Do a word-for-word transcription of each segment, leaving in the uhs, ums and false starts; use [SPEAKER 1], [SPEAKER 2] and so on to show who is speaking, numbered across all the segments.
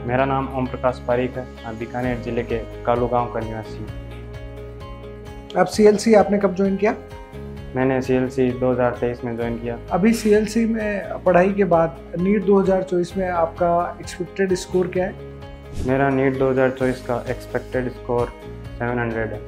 [SPEAKER 1] मेरा नाम ओम प्रकाश पारीक है। मैं बीकानेर जिले के कालू गांव का निवासी हूँ।
[SPEAKER 2] अब सीएलसी आपने कब ज्वाइन किया?
[SPEAKER 1] मैंने सीएलसी दो हज़ार तेईस में ज्वाइन किया।
[SPEAKER 2] अभी सीएलसी में पढ़ाई के बाद नीट दो हज़ार चौबीस में आपका एक्सपेक्टेड स्कोर क्या है?
[SPEAKER 1] मेरा नीट दो हज़ार चौबीस का एक्सपेक्टेड स्कोर सात सौ है।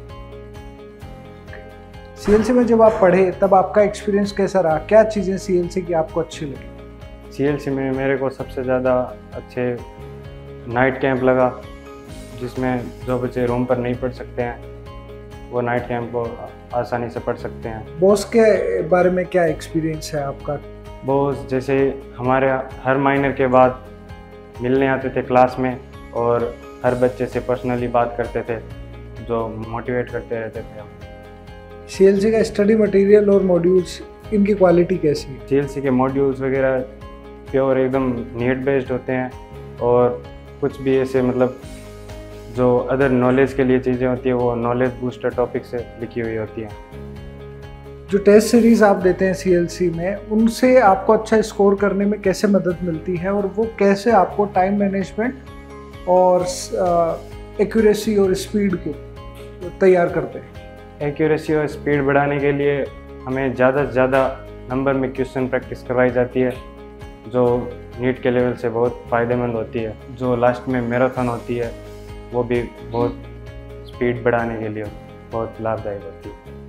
[SPEAKER 2] सीएलसी में जब आप पढ़े तब आपका एक्सपीरियंस कैसा रहा? क्या चीज़ें सीएलसी की आपको अच्छी लगी?
[SPEAKER 1] सीएलसी में मेरे को सबसे ज़्यादा अच्छे नाइट कैंप लगा, जिसमें जो बच्चे रूम पर नहीं पढ़ सकते हैं वो नाइट कैंप को आसानी से पढ़ सकते हैं।
[SPEAKER 2] बॉस के बारे में क्या एक्सपीरियंस है आपका?
[SPEAKER 1] बॉस जैसे हमारे हर माइनर के बाद मिलने आते थे क्लास में और हर बच्चे से पर्सनली बात करते थे, जो मोटिवेट करते रहते थे हम।
[SPEAKER 2] सीएलसी का स्टडी मटेरियल और मॉड्यूल्स, इनकी क्वालिटी कैसी है?
[SPEAKER 1] सीएलसी के मॉड्यूल्स वगैरह प्योर एकदम नीट बेस्ड होते हैं और कुछ भी ऐसे मतलब जो अदर नॉलेज के लिए चीज़ें होती है वो नॉलेज बूस्टर टॉपिक से लिखी हुई होती हैं।
[SPEAKER 2] जो टेस्ट सीरीज आप देते हैं सीएलसी में, उनसे आपको अच्छा स्कोर करने में कैसे मदद मिलती है और वो कैसे आपको टाइम मैनेजमेंट और एक्यूरेसी और स्पीड को तैयार करते हैं?
[SPEAKER 1] एक्यूरेसी और स्पीड बढ़ाने के लिए हमें ज़्यादा से ज़्यादा नंबर में क्वेश्चन प्रैक्टिस करवाई जाती है, जो नीट के लेवल से बहुत फ़ायदेमंद होती है। जो लास्ट में मैराथन होती है वो भी बहुत स्पीड बढ़ाने के लिए बहुत लाभदायक होती है।